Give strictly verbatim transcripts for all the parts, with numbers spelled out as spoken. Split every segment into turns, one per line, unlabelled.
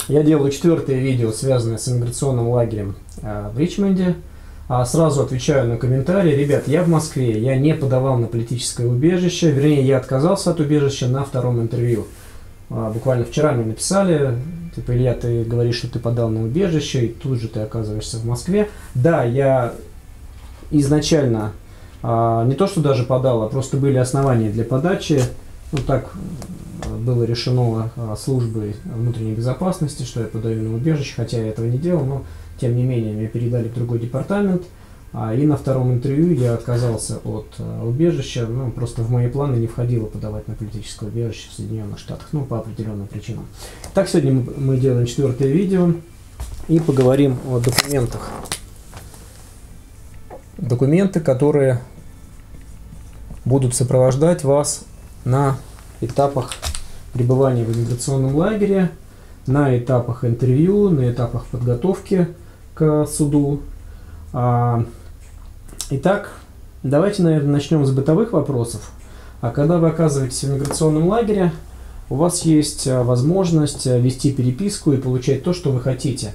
Я делаю четвертое видео, связанное с иммиграционным лагерем э, в Ричмонде. А сразу отвечаю на комментарии. Ребят, я в Москве, я не подавал на политическое убежище, вернее, я отказался от убежища на втором интервью. А, буквально вчера мне написали, типа, Илья, ты говоришь, что ты подал на убежище, и тут же ты оказываешься в Москве. Да, я изначально а, не то, что даже подал, а просто были основания для подачи. Ну, так было решено а, службой внутренней безопасности, что я подаю на убежище, хотя я этого не делал, но тем не менее меня передали в другой департамент. А, и на втором интервью я отказался от а, убежища, ну, просто в мои планы не входило подавать на политическое убежище в Соединенных Штатах, ну, по определенным причинам. Так, сегодня мы, мы делаем четвертое видео и поговорим о документах. Документы, которые будут сопровождать вас на этапах пребывания в иммиграционном лагере, на этапах интервью, на этапах подготовки к суду. Итак, давайте, наверное, начнем с бытовых вопросов. А когда вы оказываетесь в иммиграционном лагере, у вас есть возможность вести переписку и получать то, что вы хотите.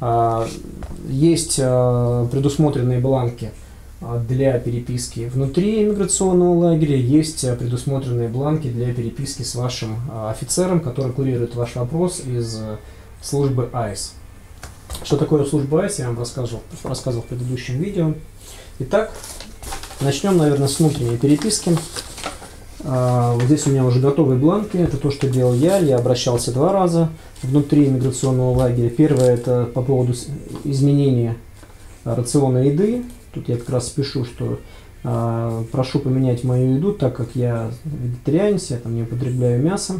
Есть предусмотренные бланки для переписки внутри иммиграционного лагеря, есть предусмотренные бланки для переписки с вашим офицером, который курирует ваш вопрос из службы айс. Что такое служба айс, я вам рассказывал, рассказывал в предыдущем видео. Итак, начнем, наверное, с внутренней переписки. Вот здесь у меня уже готовые бланки, это то, что делал я. Я обращался два раза внутри иммиграционного лагеря. Первое — это по поводу изменения рациона еды. Тут я как раз пишу, что э, прошу поменять мою еду, так как я вегетарианец, я там не употребляю мясо.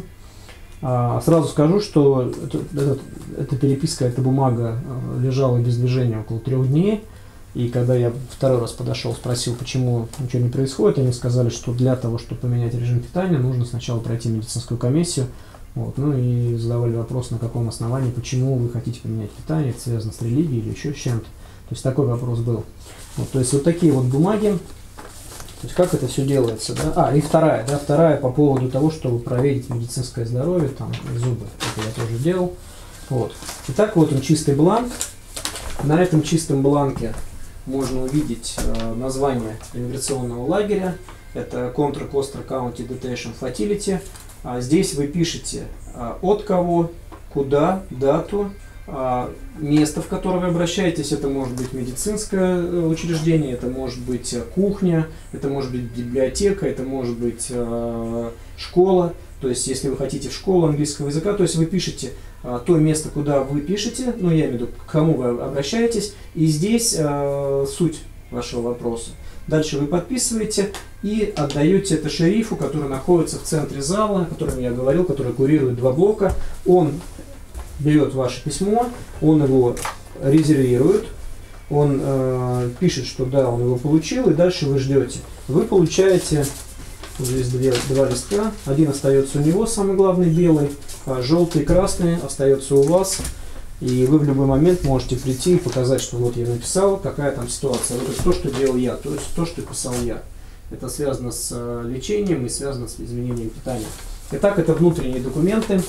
А, сразу скажу, что это, это, эта переписка, эта бумага э, лежала без движения около трех дней. И когда я второй раз подошел, спросил, почему ничего не происходит, они сказали, что для того, чтобы поменять режим питания, нужно сначала пройти медицинскую комиссию. Вот, ну и задавали вопрос, на каком основании, почему вы хотите поменять питание, это связано с религией или еще с чем-то. То есть такой вопрос был. Вот, то есть вот такие вот бумаги. То есть как это все делается, да? А, и вторая, да, вторая по поводу того, чтобы проверить медицинское здоровье, там, зубы. Это я тоже делал. Вот. Итак, вот он, чистый бланк. На этом чистом бланке можно увидеть э, название иммиграционного лагеря. Это Contra Costa County Detention Facility. А здесь вы пишете э, от кого, куда, дату, место, в которое вы обращаетесь. Это может быть медицинское учреждение, это может быть кухня, это может быть библиотека, это может быть э, школа. То есть, если вы хотите в школу английского языка, то есть вы пишете э, то место, куда вы пишете, ну, я имею в виду, к кому вы обращаетесь, и здесь э, суть вашего вопроса. Дальше вы подписываете и отдаете это шерифу, который находится в центре зала, о котором я говорил, который курирует два блока. Он берет ваше письмо, он его резервирует, он э, пишет, что да, он его получил, и дальше вы ждете. Вы получаете, здесь две, два листка, один остается у него, самый главный белый, а желтый и красный остается у вас, и вы в любой момент можете прийти и показать, что вот я написал, какая там ситуация. Вот это то, что делал я, то есть то, что писал я. Это связано с э, лечением и связано с изменением питания. Итак, это внутренние документы.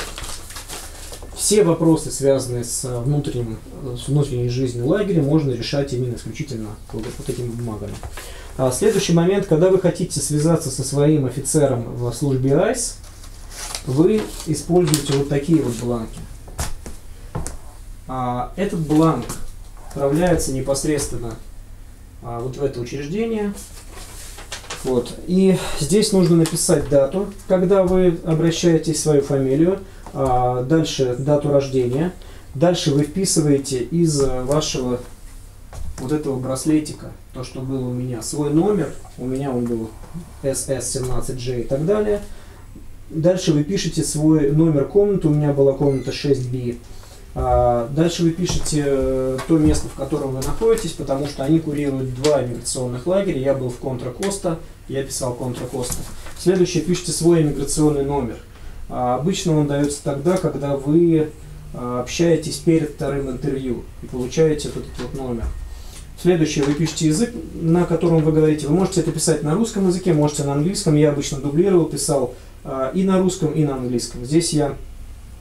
Все вопросы, связанные с, внутренним, с внутренней жизнью лагеря, можно решать именно исключительно вот этими бумагами. А следующий момент, когда вы хотите связаться со своим офицером в службе айс, вы используете вот такие вот бланки. А этот бланк отправляется непосредственно а, вот в это учреждение. Вот. И здесь нужно написать дату, когда вы обращаетесь, свою фамилию. А дальше дату рождения. Дальше вы вписываете из вашего вот этого браслетика, то, что было у меня, свой номер. У меня он был эс эс семнадцать джей и так далее. Дальше вы пишете свой номер комнаты. У меня была комната шесть би. А дальше вы пишете то место, в котором вы находитесь, потому что они курируют два иммиграционных лагеря. Я был в Contra Costa, я писал Contra Costa. Следующее, пишите свой иммиграционный номер. Обычно он дается тогда, когда вы общаетесь перед вторым интервью и получаете вот этот вот номер. Следующее, вы пишете язык, на котором вы говорите. Вы можете это писать на русском языке, можете на английском. Я обычно дублировал, писал и на русском, и на английском. Здесь я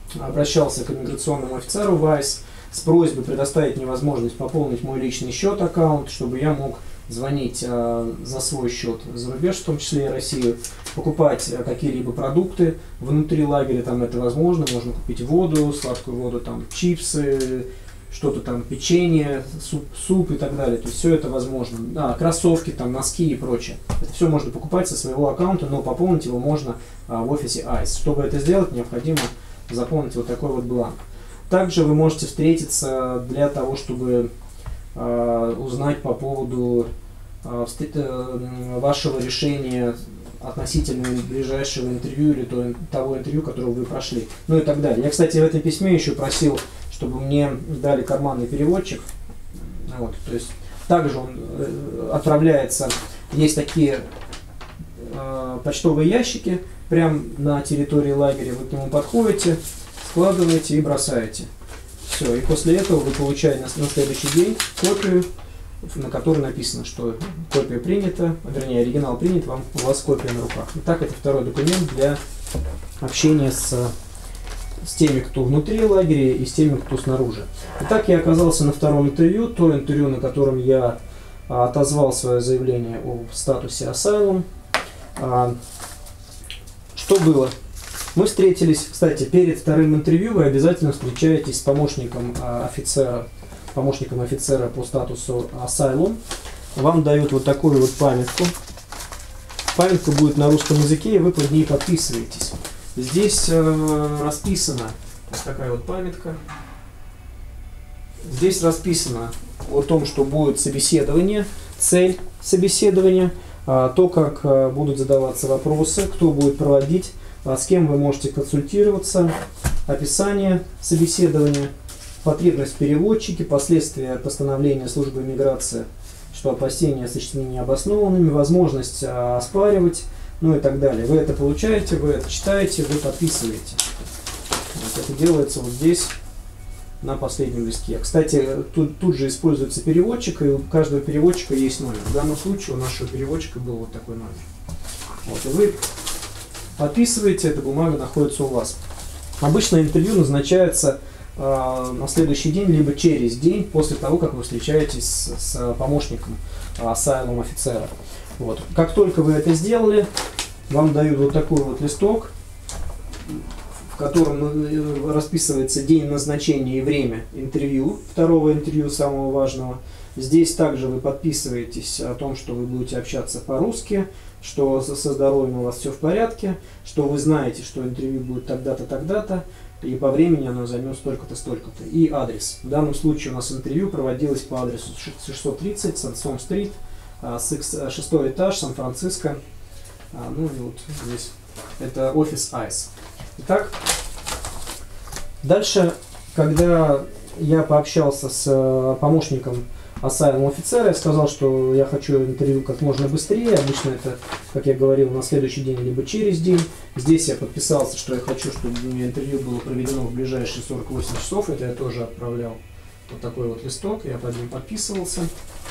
обращался к иммиграционному офицеру ВАЙС с просьбой предоставить мне возможность пополнить мой личный счет, аккаунт, чтобы я мог звонить э, за свой счет за рубеж, в том числе и Россию, покупать э, какие-либо продукты внутри лагеря, там это возможно, можно купить воду, сладкую воду, там чипсы, что-то там, печенье, суп, суп и так далее, то есть все это возможно. А, кроссовки, там, носки и прочее. Это все можно покупать со своего аккаунта, но пополнить его можно а, в офисе айс. Чтобы это сделать, необходимо заполнить вот такой вот бланк. Также вы можете встретиться для того, чтобы э, узнать по поводу э, э, вашего решения относительно ближайшего интервью или то, того интервью, которое вы прошли. Ну и так далее. Я, кстати, в этом письме еще просил, чтобы мне дали карманный переводчик. Вот, то есть также он э, отправляется, есть такие э, почтовые ящики прямо на территории лагеря, вы к нему подходите, складываете и бросаете. Все, и после этого вы получаете на, на следующий день копию, на которой написано, что копия принята, вернее, оригинал принят, вам, у вас копия на руках. Итак, это второй документ для общения с, с теми, кто внутри лагеря и с теми, кто снаружи. Итак, я оказался на втором интервью, то интервью, на котором я а, отозвал свое заявление о статусе Asylum. А, что было? Мы встретились, кстати, перед вторым интервью вы обязательно встречаетесь с помощником а, офицера, помощником офицера по статусу Asylum. Вам дают вот такую вот памятку. Памятка будет на русском языке, и вы под ней подписываетесь. Здесь э, расписано, вот такая вот памятка. Здесь расписано о том, что будет собеседование, цель собеседования, а, то, как а, будут задаваться вопросы, кто будет проводить, а с кем вы можете консультироваться, описание собеседования, потребность в переводчике, последствия постановления службы иммиграции, что опасения сочтены необоснованными, возможность а, оспаривать, ну и так далее. Вы это получаете, вы это читаете, вы подписываете. Вот это делается вот здесь, на последнем листке. Кстати, тут, тут же используется переводчик, и у каждого переводчика есть номер. В данном случае у нашего переводчика был вот такой номер. Вот, и вы подписываете, эта бумага находится у вас. Обычно интервью назначается э, на следующий день, либо через день после того, как вы встречаетесь с, с помощником Asylum офицера. Вот. Как только вы это сделали, вам дают вот такой вот листок, в котором расписывается день назначения и время интервью, второго интервью, самого важного. Здесь также вы подписываетесь о том, что вы будете общаться по-русски, что со здоровьем у вас все в порядке, что вы знаете, что интервью будет тогда-то, тогда-то, и по времени оно займет столько-то, столько-то. И адрес. В данном случае у нас интервью проводилось по адресу шестьсот тридцать, Сансом-стрит, шестой этаж, Сан-Франциско. Ну и вот здесь. Это офис айс. Итак, дальше, когда я пообщался с помощником Asylum офицера, я сказал, что я хочу интервью как можно быстрее. Обычно это, как я говорил, на следующий день, либо через день. Здесь я подписался, что я хочу, чтобы у меня интервью было проведено в ближайшие сорок восемь часов. Это я тоже отправлял. Вот такой вот листок, я под ним подписывался.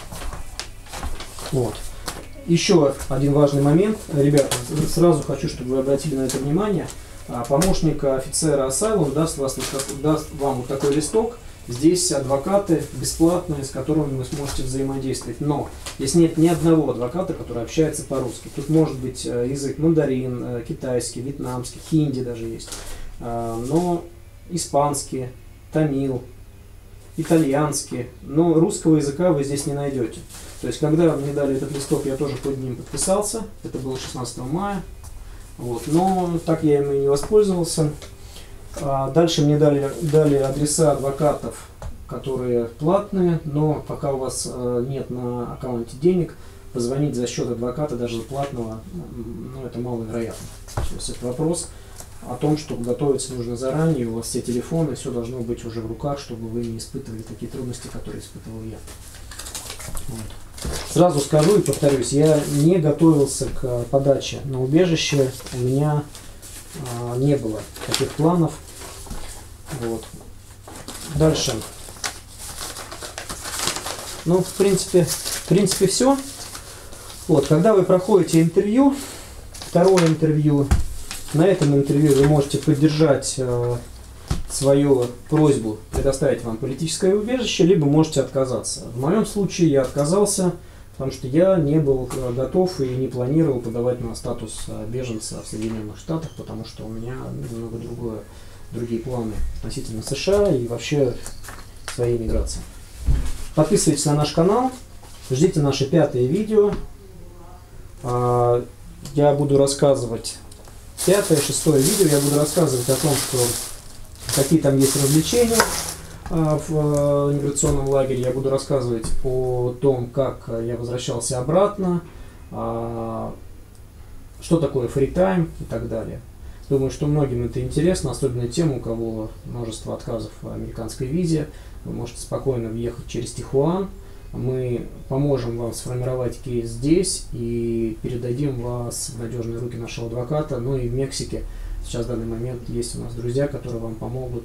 Вот. Еще один важный момент. Ребята, сразу хочу, чтобы вы обратили на это внимание. Помощник офицера Asylum даст, вас, даст вам вот такой листок. Здесь адвокаты бесплатные, с которыми вы сможете взаимодействовать. Но здесь нет ни одного адвоката, который общается по-русски. Тут может быть язык мандарин, китайский, вьетнамский, хинди даже есть. Но испанский, тамил, итальянский. Но русского языка вы здесь не найдете. То есть, когда мне дали этот листок, я тоже под ним подписался. Это было шестнадцатого мая. Вот. Но так я им и не воспользовался. Дальше мне дали, дали адреса адвокатов, которые платные, но пока у вас нет на аккаунте денег, позвонить за счет адвоката, даже платного, ну, это маловероятно. То есть это вопрос о том, что готовиться нужно заранее, у вас все телефоны, все должно быть уже в руках, чтобы вы не испытывали такие трудности, которые испытывал я. Вот. Сразу скажу и повторюсь, я не готовился к подаче на убежище, у меня а, не было таких планов. Вот. Дальше. Ну, в принципе, в принципе все. Вот, когда вы проходите интервью, второе интервью, на этом интервью вы можете поддержать э, свою просьбу предоставить вам политическое убежище, либо можете отказаться. В моем случае я отказался, потому что я не был готов и не планировал подавать на статус беженца в Соединенных Штатах, потому что у меня немного другое, другие планы относительно США и вообще своей миграции. Подписывайтесь на наш канал, ждите наше пятое видео. Я буду рассказывать, пятое, шестое видео, я буду рассказывать о том, что какие там есть развлечения в иммиграционном лагере. Я буду рассказывать о том, как я возвращался обратно, что такое фритайм и так далее. Думаю, что многим это интересно, особенно тем, у кого множество отказов в американской визе. Вы можете спокойно въехать через Тихуан. Мы поможем вам сформировать кейс здесь и передадим вас в надежные руки нашего адвоката. Ну и в Мексике сейчас в данный момент есть у нас друзья, которые вам помогут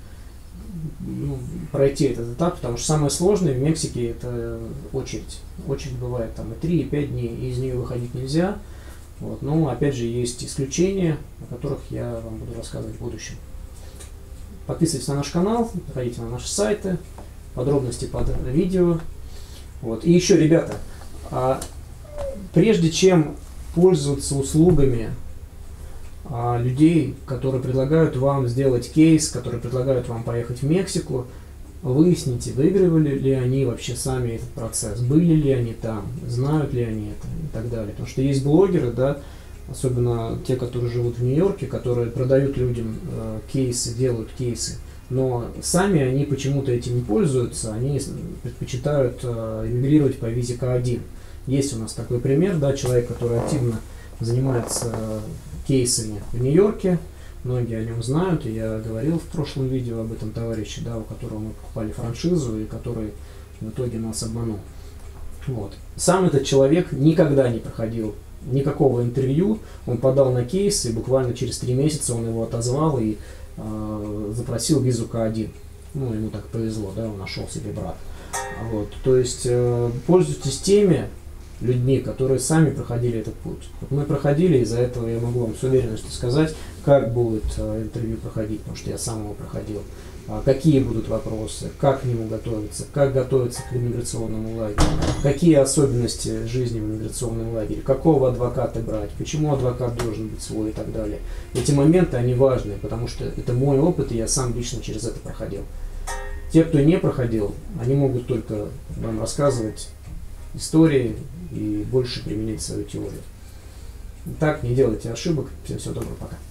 ну, пройти этот этап, потому что самое сложное в Мексике это очередь. Очередь бывает там и три, и пять дней, и из нее выходить нельзя. Вот. Но опять же есть исключения, о которых я вам буду рассказывать в будущем. Подписывайтесь на наш канал, заходите на наши сайты, подробности под видео. Вот. И еще, ребята, а, прежде чем пользоваться услугами а, людей, которые предлагают вам сделать кейс, которые предлагают вам поехать в Мексику, выясните, выигрывали ли они вообще сами этот процесс, были ли они там, знают ли они это и так далее. Потому что есть блогеры, да, особенно те, которые живут в Нью-Йорке, которые продают людям э, кейсы, делают кейсы, но сами они почему-то этим не пользуются, они предпочитают э, эмигрировать по визе К один. Есть у нас такой пример, да, человек, который активно занимается кейсами в Нью-Йорке. Многие о нем знают, и я говорил в прошлом видео об этом товарище, да, у которого мы покупали франшизу и который в итоге нас обманул. Вот. Сам этот человек никогда не проходил никакого интервью, он подал на кейс, и буквально через три месяца он его отозвал и э, запросил визу К один. Ну, ему так повезло, да, он нашел себе брат. Вот. То есть э, пользуйтесь теми людьми, которые сами проходили этот путь. Вот мы проходили, из-за этого я могу вам с уверенностью сказать, как будет э, интервью проходить, потому что я сам его проходил, э, какие будут вопросы, как к нему готовиться, как готовиться к иммиграционному лагерю, какие особенности жизни в иммиграционном лагере, какого адвоката брать, почему адвокат должен быть свой и так далее. Эти моменты, они важны, потому что это мой опыт, и я сам лично через это проходил. Те, кто не проходил, они могут только вам рассказывать истории и больше применять свою теорию. Так, не делайте ошибок. Всем всего доброго, пока.